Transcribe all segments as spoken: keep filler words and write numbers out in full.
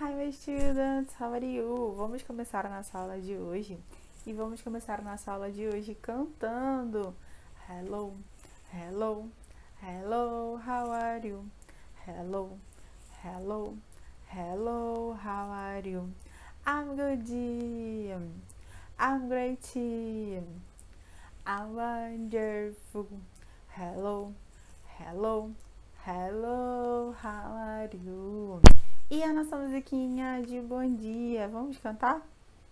Hi my students, how are you? Vamos começar a nossa aula de hoje e vamos começar a nossa aula de hoje cantando Hello, hello, hello, how are you? Hello, hello, hello, how are you? I'm good, I'm great, I'm wonderful. Hello, hello, hello, how are you? E a nossa musiquinha de bom dia, vamos cantar?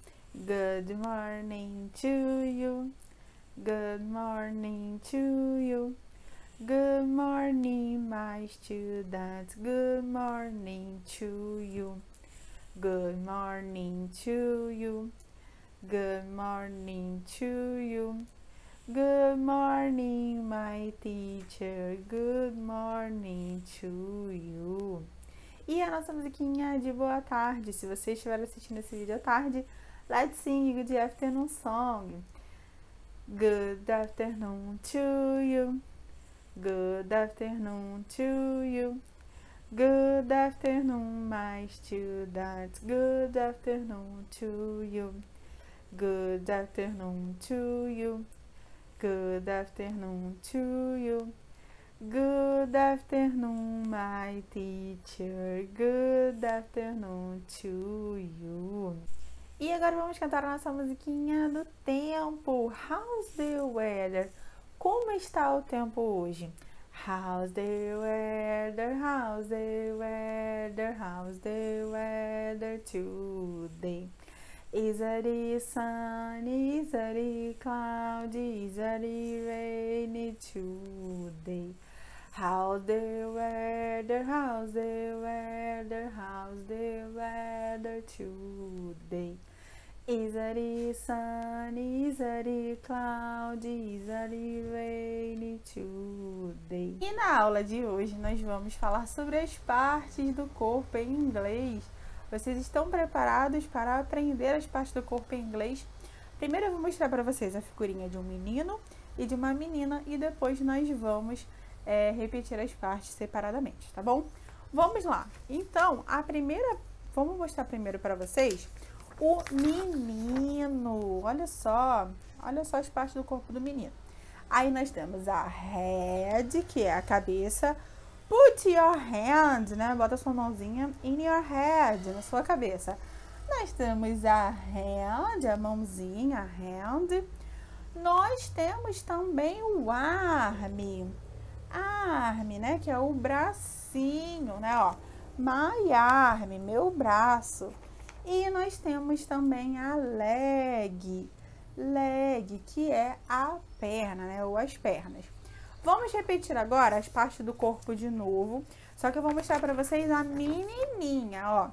Good morning to you, good morning to you, good morning my students, good morning to you, good morning to you, good morning to you, good morning my teacher, good morning to you. E a nossa musiquinha de boa tarde, se você estiver assistindo esse vídeo à tarde, let's sing good afternoon song. Good afternoon to you, good afternoon to you, good afternoon my students, good afternoon to you, good afternoon to you, good afternoon to you. Good afternoon, my teacher. Good afternoon to you. E agora vamos cantar a nossa musiquinha do tempo. How's the weather? Como está o tempo hoje? How's the weather? How's the weather? How's the weather today? Is it sunny? Is it cloudy? Is it rainy today? How's the weather? How's the weather? How's the weather today? Is it sunny? Is it cloudy? Is it rainy today? E na aula de hoje nós vamos falar sobre as partes do corpo em inglês. Vocês estão preparados para aprender as partes do corpo em inglês? Primeiro eu vou mostrar para vocês a figurinha de um menino e de uma menina e depois nós vamos é, repetir as partes separadamente, tá bom? Vamos lá. Então, a primeira, vamos mostrar primeiro para vocês o menino. Olha só, olha só as partes do corpo do menino. Aí nós temos a head, que é a cabeça. Put your hand, né? Bota sua mãozinha in your head, na sua cabeça. Nós temos a hand, a mãozinha, a hand. Nós temos também o arm. Arm, né? Que é o bracinho, né? Ó, my arm, meu braço. E nós temos também a leg. Leg, que é a perna, né? Ou as pernas. Vamos repetir agora as partes do corpo de novo, só que eu vou mostrar para vocês a menininha, ó.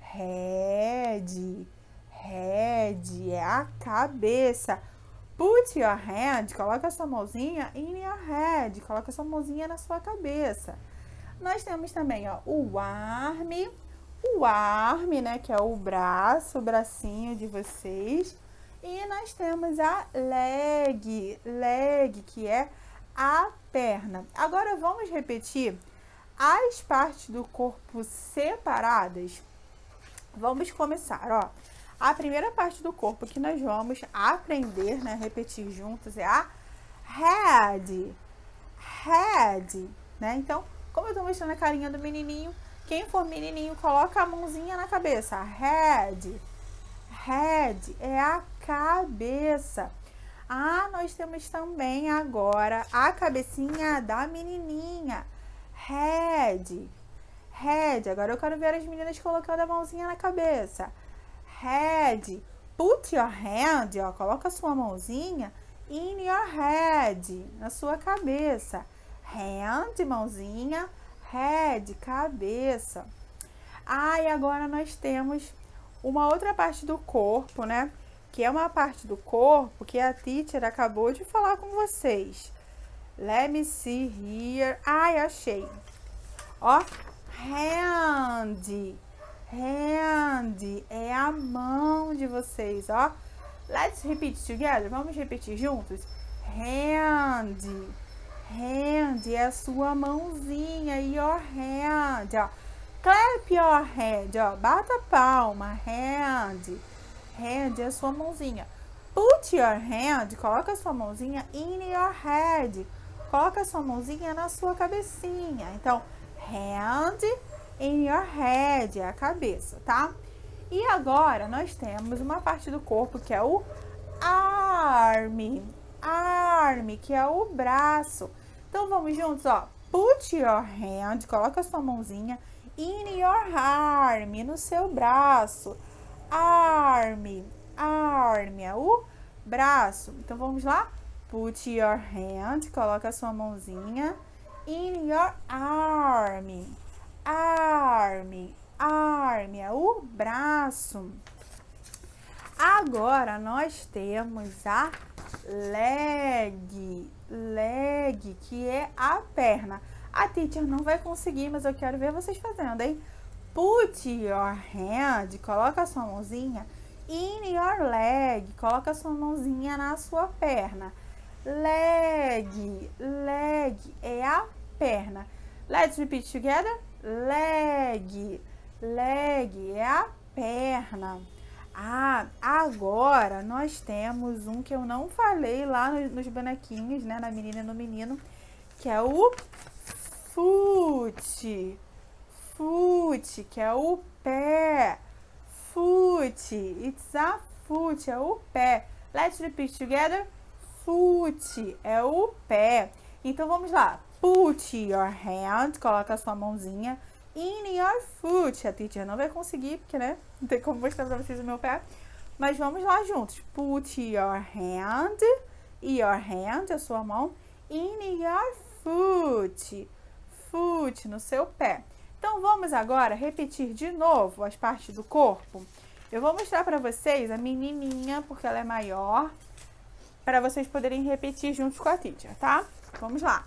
Head, head é a cabeça. Put your hand, coloca a sua mãozinha in your head, coloca a sua mãozinha na sua cabeça. Nós temos também, ó, o arm, o arm, né, que é o braço, o bracinho de vocês. E nós temos a leg, leg, que é a perna. Agora vamos repetir as partes do corpo separadas. Vamos começar, ó. A primeira parte do corpo que nós vamos aprender, né, repetir juntos é a head. Head, né? Então, como eu tô mostrando a carinha do menininho, quem for menininho, coloca a mãozinha na cabeça. Head. Head é a cabeça. Ah, nós temos também agora a cabecinha da menininha. Head. Head. Agora eu quero ver as meninas colocando a mãozinha na cabeça. Head. Put your hand, ó, coloca a sua mãozinha in your head, na sua cabeça. Hand, mãozinha. Head, cabeça. Ah, e agora nós temos uma outra parte do corpo, né? Que é uma parte do corpo que a teacher acabou de falar com vocês. Let me see here. Ai, achei. Ó, hand. Hand é a mão de vocês, ó. Let's repeat together. Vamos repetir juntos? Hand. Hand é a sua mãozinha. Your hand, ó. Clap your hand, ó, bata a palma, hand. Hand é a sua mãozinha. Put your hand, coloca a sua mãozinha in your head. Coloca a sua mãozinha na sua cabecinha. Então, hand in your head, é a cabeça, tá? E agora, nós temos uma parte do corpo que é o arm. Arm, que é o braço. Então, vamos juntos, ó. Put your hand, coloca a sua mãozinha in your arm, no seu braço. Arm, arm é o braço. Então, vamos lá? Put your hand, coloca a sua mãozinha in your arm. Arm, arm é o braço. Agora, nós temos a leg. Leg, que é a perna. A teacher não vai conseguir, mas eu quero ver vocês fazendo, hein? Put your hand, coloca a sua mãozinha in your leg, coloca a sua mãozinha na sua perna. Leg, leg é a perna. Let's repeat together. Leg, leg é a perna. Ah, agora nós temos um que eu não falei lá nos, nos bonequinhos, né, na menina e no menino, que é o foot. Foot, que é o pé. Foot, it's a foot, é o pé. Let's repeat together. Foot é o pé. Então vamos lá. Put your hand, coloca a sua mãozinha in your foot. A teacher não vai conseguir, porque, né, não tem como mostrar pra vocês o meu pé. Mas vamos lá juntos. Put your hand, your hand, a sua mão, in your foot. Foot, no seu pé. Então, vamos agora repetir de novo as partes do corpo. Eu vou mostrar pra vocês a menininha, porque ela é maior, para vocês poderem repetir juntos com a teacher, tá? Vamos lá.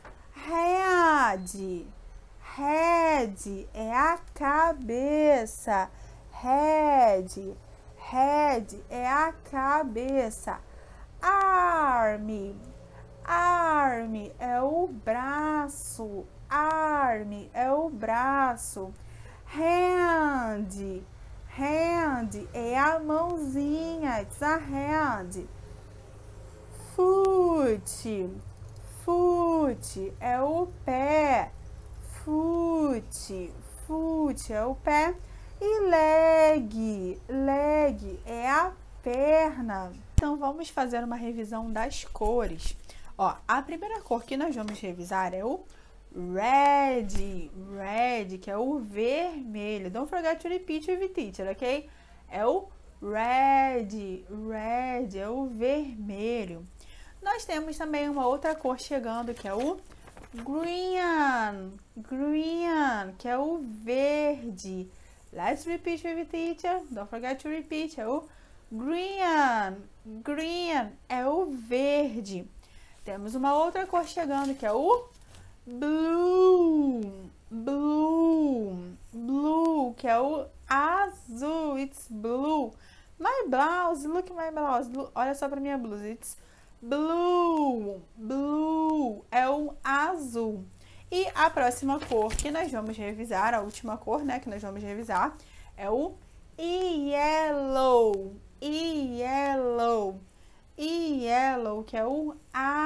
Head. Head é a cabeça. Head. Head é a cabeça. Arm. Arm é o braço. Arm é o braço. Hand. Hand é a mãozinha. It's a hand. Foot. Foot é o pé. Foot. Foot é o pé. E leg. Leg é a perna. Então, vamos fazer uma revisão das cores. Ó, a primeira cor que nós vamos revisar é o red. Red, que é o vermelho. Don't forget to repeat with teacher, ok? É o red. Red é o vermelho. Nós temos também uma outra cor chegando, que é o green. Green, que é o verde. Let's repeat with teacher. Don't forget to repeat. É o green. Green é o verde. Temos uma outra cor chegando, que é o blue. Blue. Blue, que é o azul. It's blue. My blouse. Look my blouse. Olha só pra minha blusa. It's blue. Blue é o azul. E a próxima cor que nós vamos revisar, a última cor, né, que nós vamos revisar, é o yellow. Yellow. Yellow, que é o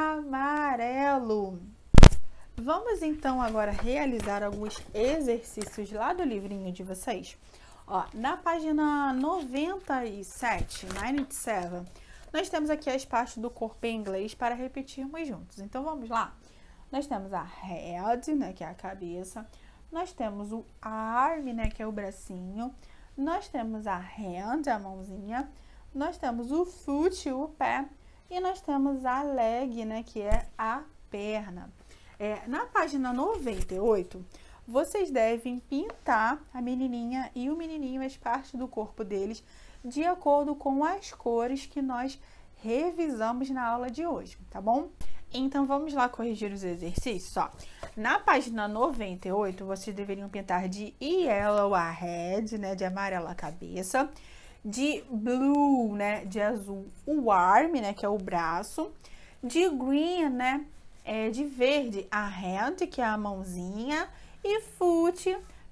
amarelo. Vamos então agora realizar alguns exercícios lá do livrinho de vocês. Ó, na página noventa e sete, noventa e sete, nós temos aqui as partes do corpo em inglês para repetirmos juntos. Então, vamos lá. Nós temos a head, né, que é a cabeça. Nós temos o arm, né, que é o bracinho. Nós temos a hand, a mãozinha. Nós temos o foot, o pé. E nós temos a leg, né, que é a perna. É, na página noventa e oito, vocês devem pintar a menininha e o menininho, as partes do corpo deles, de acordo com as cores que nós revisamos na aula de hoje, tá bom? Então, vamos lá corrigir os exercícios, ó. Na página noventa e oito, vocês deveriam pintar de yellow a head, né, de amarelo a cabeça, de blue, né, de azul o arm, né, que é o braço, de green, né, é, de verde a hand, que é a mãozinha, e foot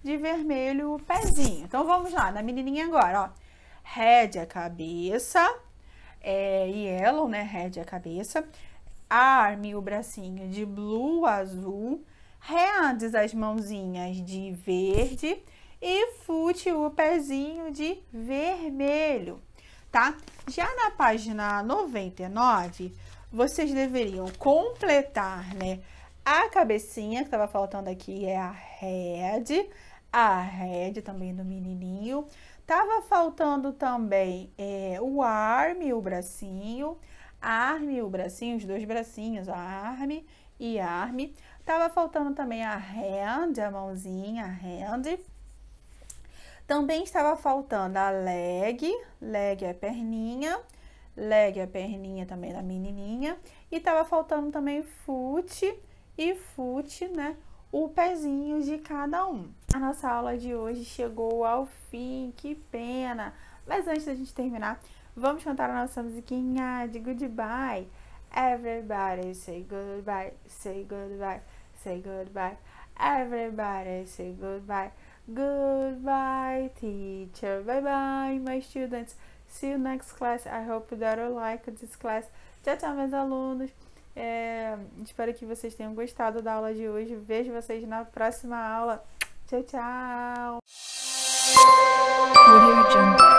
de vermelho o pezinho. Então, vamos lá, na menininha agora, ó. Red a cabeça, é, yellow, né? Red a cabeça. Arm, o bracinho de blue, azul. Hands, as mãozinhas de verde. E foot, o pezinho de vermelho, tá? Já na página noventa e nove, vocês deveriam completar, né? A cabecinha, que estava faltando aqui, é a head. A head também do menininho. Tava faltando também é, o arm, o bracinho. Arm, o bracinho, os dois bracinhos, a arm e arm. Tava faltando também a hand, a mãozinha, a hand. Também estava faltando a leg, leg é a perninha, leg é a perninha também da menininha. E estava faltando também foot e foot, né, o pezinho de cada um. A nossa aula de hoje chegou ao fim, que pena. Mas antes da gente terminar, vamos cantar a nossa musiquinha de goodbye. Everybody say goodbye, say goodbye, say goodbye. Everybody say goodbye. Goodbye, teacher. Bye bye, my students. See you next class. I hope that you like this class. Tchau, tchau, meus alunos. É, espero que vocês tenham gostado da aula de hoje. Vejo vocês na próxima aula. Tchau, tchau.